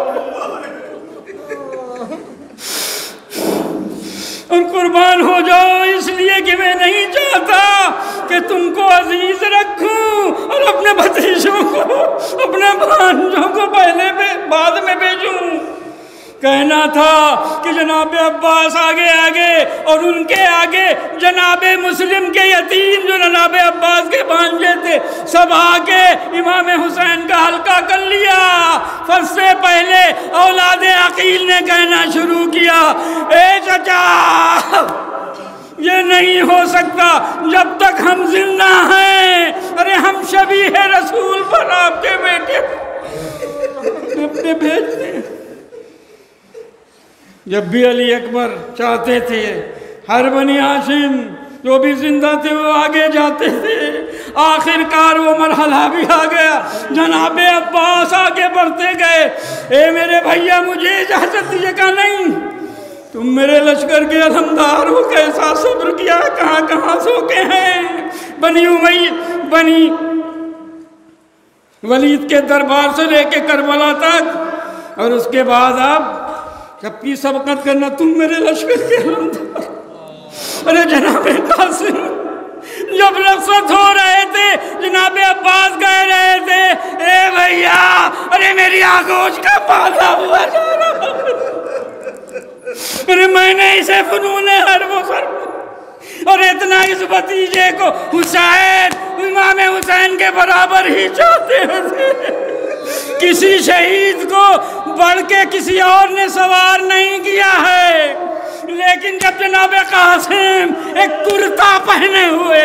اور قربان ہو جاؤ، اس لیے کہ میں نہیں چاہتا کہ تم کو عزیز رکھوں اور اپنے بھتیجوں کو، اپنے بھانجوں کو پہلے بعد میں بھیجوں۔ کہنا تھا کہ جناب عباس آگے آگے اور ان کے آگے جناب مسلم کے یتیم جو جناب عباس کے بھانجے تھے سب آگے امام حسین کا حلقہ کر لیا۔ سب سے پہلے اولاد عقیل نے کہنا شروع کیا، اے چچا یہ نہیں ہو سکتا جب تک ہم زندہ ہیں، ارے ہم شبیہ رسول پر آپ کے بیٹے اپنے بھیجتے ہیں۔ جب بھی علی اکبر چاہتے تھے ہر بنی ہاشم جو بھی زندہ تھے وہ آگے جاتے تھے، آخر کار وہ مرحلہ بھی آ گیا، جناب عباس آگے بڑھتے گئے، اے میرے بھیا مجھے اجازت دیجیے، کہا نہیں تم میرے لشکر کے علمدار ہو، کیسا صبر کیا، کہاں کہاں سوکے ہیں، بنی ولید کے دربار سے لے کے کربلا تک، اور اس کے بعد آپ جب کی سبقت کرنا، تم میرے لشکر کے علمدار۔ ارے جناب قاسم جب رخصت ہو رہے تھے جناب عباس کہہ رہے تھے، اے بھیا ارے میری آگوش کا پالا ہوا جا رہا، ارے میں نے اسے فنون حرب و سر اور اتنا اس بھتیجے کو حسین امام حسین کے برابر ہی چاہتے تھے۔ کسی شہید کو بڑھ کے کسی اور نے سوار نہیں کیا ہے، لیکن جب جناب قاسم ایک کرتا پہنے ہوئے،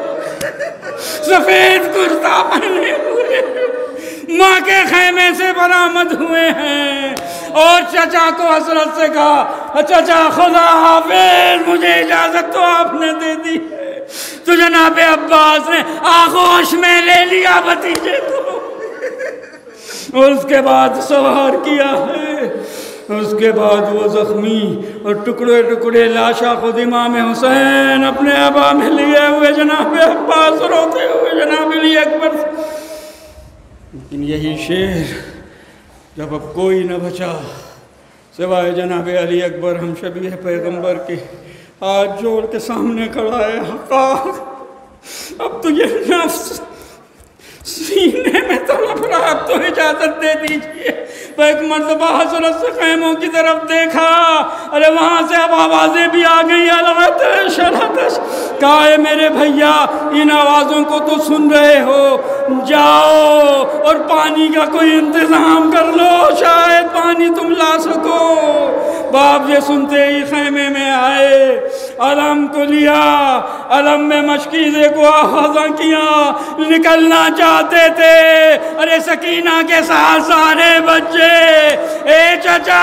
سفید کرتا پہنے ہوئے ماں کے خیمے سے برآمد ہوئے ہیں اور چچا کو حسرت سے کہا، چچا خدا حافظ، مجھے اجازت تو آپ نے دے دی ہے، تو جناب عباس نے آغوش میں لے لیا بھتیجے کو اور اس کے بعد سوار کیا ہے۔ اس کے بعد وہ زخمی اور ٹکڑے ٹکڑے لاشا خود امام حسین اپنے ابا میں لیے ہوئے جناب عباس روتے ہوئے جناب علی اکبر۔ لیکن یہی شعر جب اب کوئی نہ بچا سوائے جناب علی اکبر ہم شبیہ پیغمبر کے، ہاتھ جوڑ کے سامنے کھڑا ہے، حقا اب تو یہ نفس سینے میں تڑپ رہا، اب تو اجازت دے دیجئے۔ تو ایک مرتبہ حضرت سے خیموں کی طرف دیکھا، ارے وہاں سے اب آوازیں بھی آ گئی، الغتش الغتش، کہا ہے میرے بھیا ان آوازوں کو تو سن رہے ہو، جاؤ اور پانی کا کوئی انتظام کر لو، شاید پانی تم لا سکو۔ باپ یہ سنتے ہی خیمے میں آئے، علم کو لیا، علم میں مشکیزے کو آوازاں کیا، نکلنا چاہتے تھے، ارے سکینہ کے ساتھ سارے بچے، اے چچا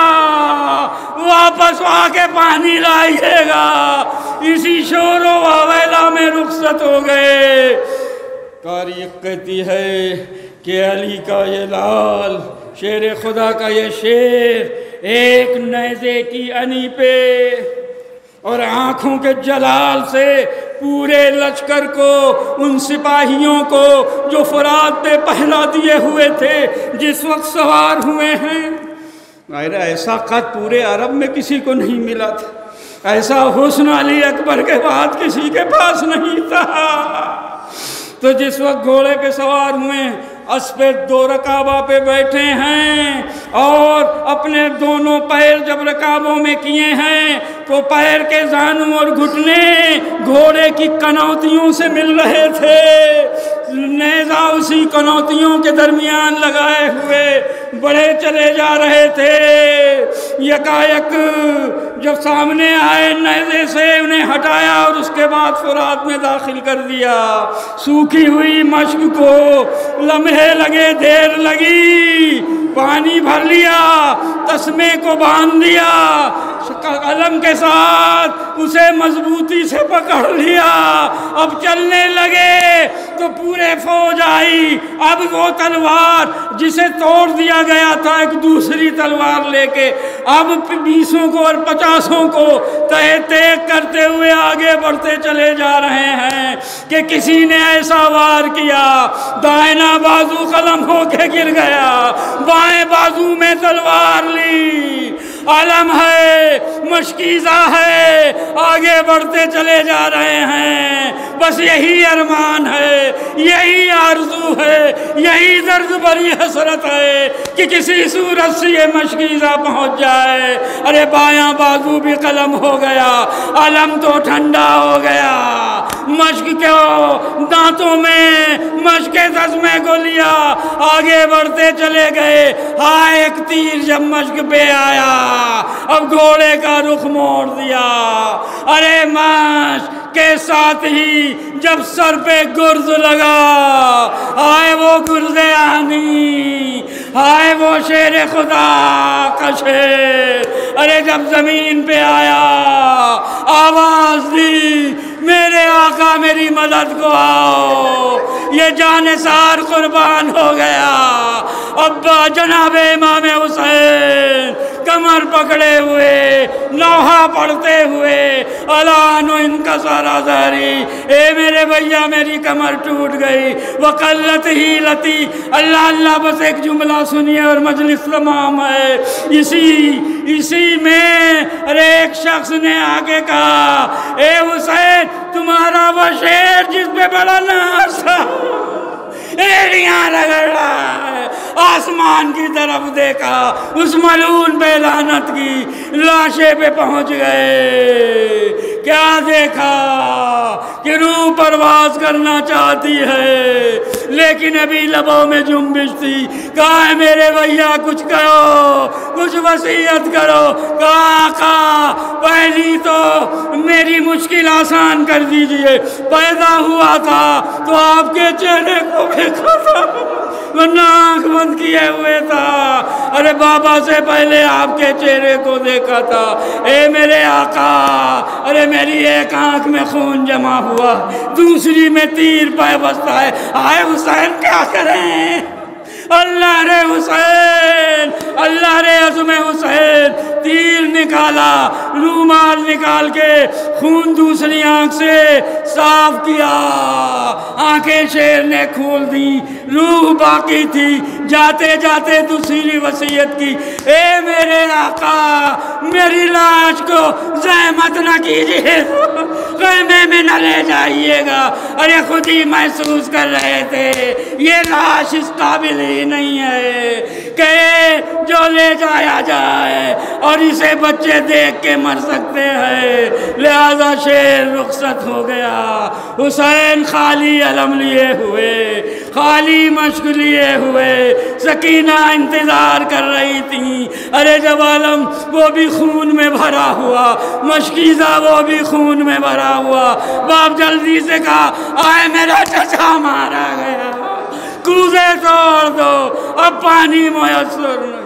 واپس آ کے پانی لائیے گا۔ اسی شور و واویلا میں رخصت ہو گئے۔ تاریخ کہتی ہے کہ علی کا یہ لال، شیر خدا کا یہ شیر، ایک نیزے کی انی پہ اور آنکھوں کے جلال سے پورے لشکر کو، ان سپاہیوں کو جو فرات پہ پہرا دیے ہوئے تھے جس وقت سوار ہوئے ہیں، ایسا قد پورے عرب میں کسی کو نہیں ملا تھا، ایسا حسن علی اکبر کے بعد کسی کے پاس نہیں تھا۔ تو جس وقت گھوڑے پہ سوار ہوئے، اسپہ دو رکابہ پہ بیٹھے ہیں اور اپنے دونوں پیر جب رکابوں میں کیے ہیں تو پیر کے زانوں اور گھٹنے گھوڑے کی کنوتیوں سے مل رہے تھے، نیزہ اسی کنوتیوں کے درمیان لگائے ہوئے بڑھے چلے جا رہے تھے۔ یکایک جب سامنے آئے نیزے سے انہیں ہٹایا اور اس کے بعد فرات میں داخل کر دیا۔ سوکھی ہوئی مشک کو لمحے لگے، دیر لگی، پانی بھر لیا، تسمے کو باندھ دیا، علم علم کے ساتھ اسے مضبوطی سے پکڑ لیا، اب چلنے لگے تو پورے فوج آئی، اب وہ تلوار جسے توڑ دیا گیا تھا ایک دوسری تلوار لے کے اب 20 کو اور 50 کو تہہ تیغ کرتے ہوئے آگے بڑھتے چلے جا رہے ہیں کہ کسی نے ایسا وار کیا، دائنا بازو قلم ہو کے گر گیا، بائیں بازو میں تلوار لی، علم ہے، مشکیزہ ہے، آگے بڑھتے چلے جا رہے ہیں، بس یہی ارمان ہے، یہی آرزو ہے، یہی درد بری حسرت ہے کہ کسی صورت سے یہ مشکیزہ پہنچ جائے۔ ارے بایاں بازو بھی قلم ہو گیا، علم تو ٹھنڈا ہو گیا، مشق کو دانتوں میں مشق تسمے کو لیا، آگے بڑھتے چلے گئے۔ ہاں ایک تیر جب مشق پہ آیا، اب گھوڑے کا رخ موڑ دیا، ارے مشق کے ساتھ ہی جب سر پہ گرز لگا، آئے وہ گرز آنی، آئے وہ شیر خدا کا شیر، ارے جب زمین پہ آیا آواز دی، میرے آقا میری مدد کو آؤ، یہ جانثار قربان ہو گیا۔ ابا جناب امام حسین کمر پکڑے ہوئے، لوحہ پڑھتے ہوئے، الان انکسر ظہری، اے میرے بھیا میری کمر ٹوٹ گئی، وقلت ہیلتی، اللہ اللہ بس ایک جملہ سنیے اور مجلس تمام ہے۔ اسی میں ایک شخص نے آگے کہا، اے حسین تمہارا وہ شیر جس پہ بڑا ناز تھا ایڑیاں رگڑ رہا ہے، آسمان کی طرف دیکھا، اس ملعون پہ لعنت کی، لاشے پہ پہنچ گئے، کیا دیکھا کہ روح پرواز کرنا چاہتی ہے لیکن ابھی لبوں میں جنبش تھی۔ کہا ہے میرے بھیا کچھ کرو، کچھ وصیت کرو۔ کہا آقا پہلی تو میری مشکل آسان کر دیجئے، پیدا ہوا تھا تو آپ کے چہرے کو دیکھا تھا، ورنہ آنکھ بند کیے ہوئے تھا، ارے بابا سے پہلے آپ کے چہرے کو دیکھا تھا۔ اے میرے آقا، ارے میری ایک آنکھ میں خون جمع ہوا، دوسری میں تیر پیوستہ ہے، آئے حسین کیا کریں؟ اللہ رے حسین، اللہ رے عزم حسین، تیر نکالا، رومال نکال کے خون دوسری آنکھ سے صاف کیا، آنکھیں شیر نے کھول دی، روح باقی تھی، جاتے جاتے دوسری وصیت کی، اے میرے آقا میری لاش کو زحمت نہ کیجیے، خیمے میں نہ لے جائیے گا، ارے خود ہی محسوس کر رہے تھے یہ لاش اس قابل ہی نہیں ہے کہ جو لے جایا جائے، اور اسے بچے دیکھ کے مر سکتے ہیں، لہذا شیر رخصت ہو گیا۔ حسین خالی علم لیے ہوئے، خالی مشق لیے ہوئے، سکینہ انتظار کر رہی تھی، ارے جب علم وہ بھی خون میں بھرا ہوا، مشکیزہ وہ بھی خون میں بھرا ہوا، باپ جلدی سے کہا آئے میرا چچا مارا گیا، کوزے توڑ دو، اب پانی میسر نہیں۔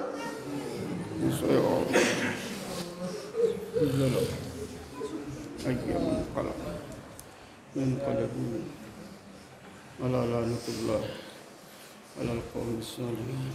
انقلبوا على لعنة الله على القوم الظالمين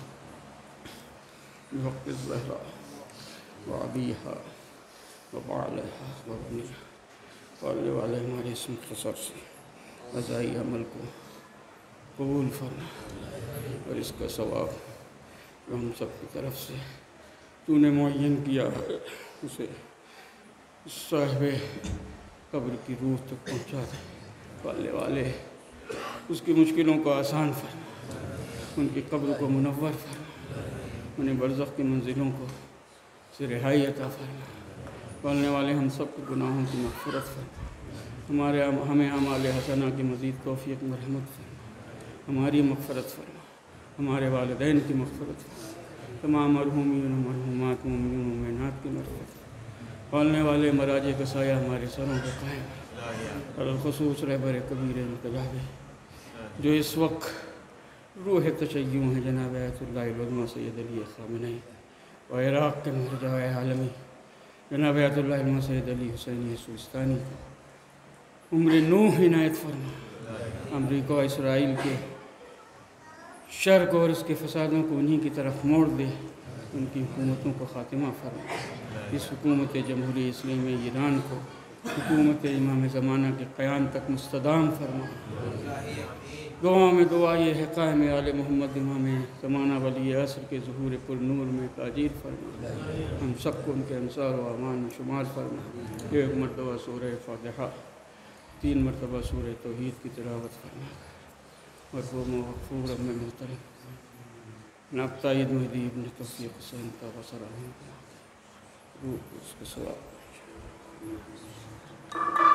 بحق الزهراء وعبيها وبعلها وابنها قال والے ہمارے اس مختصر سے عزائی عمل کو قبول فرما، اور اس کا ثواب جو ہم سب کی طرف سے تو نے معین کیا ہے اسے صاحب قبر کی روح تک پہنچا دے۔ والے والے اس کی مشکلوں کو آسان فرما، ان کی قبر کو منور فرما، انہیں برزخ کی منزلوں کو سے رہائی عطا فرما۔ والے والے ہم سب کو گناہوں کی مغفرت فرما، ہمیں اعمال حسنہ کی مزید توفیق مرحمت فرما، ہماری مغفرت فرما، ہمارے والدین کی مغفرت فرما، تمام مرحومین و مرحومات مومنین و مومنات کی مغفرت فرما۔ والنے والے مراجع کا سایہ ہمارے سروں پہ قائم ہے، اور الخصوص رہبر کبیر متجاوز جو اس وقت روح تشیع ہیں جناب آیت اللہ العظمہ سید علی خامنئی و عراق کے مرجع عالمی جناب آیت اللہ علمہ سید علی حسینی سوستانی کو عمر نوح عنایت فرما، امریکہ و اسرائیل کے شر کو اور اس کے فسادوں کو انہی کی طرف موڑ دے، ان کی حکومتوں کو خاتمہ فرما، اس حکومت جمہوری اسلامی ایران کو حکومت امام زمانہ کے قیام تک مستدام فرما۔ دعا میں دعا یہ ہے قائم آل محمد امام زمانہ ولی عصر کے ظہور پر نور میں تاجیر فرما، ہم سب کو ان کے انصار و امان میں شمار فرما۔ ایک مرتبہ سورہ فاتحہ، 3 مرتبہ سورہ توحید کی تلاوت فرما، مرحوم و مغفور اب میں محترم نابطہ عید مہدی ابن توفیق حسین کا بصرہ روح اس کے سوا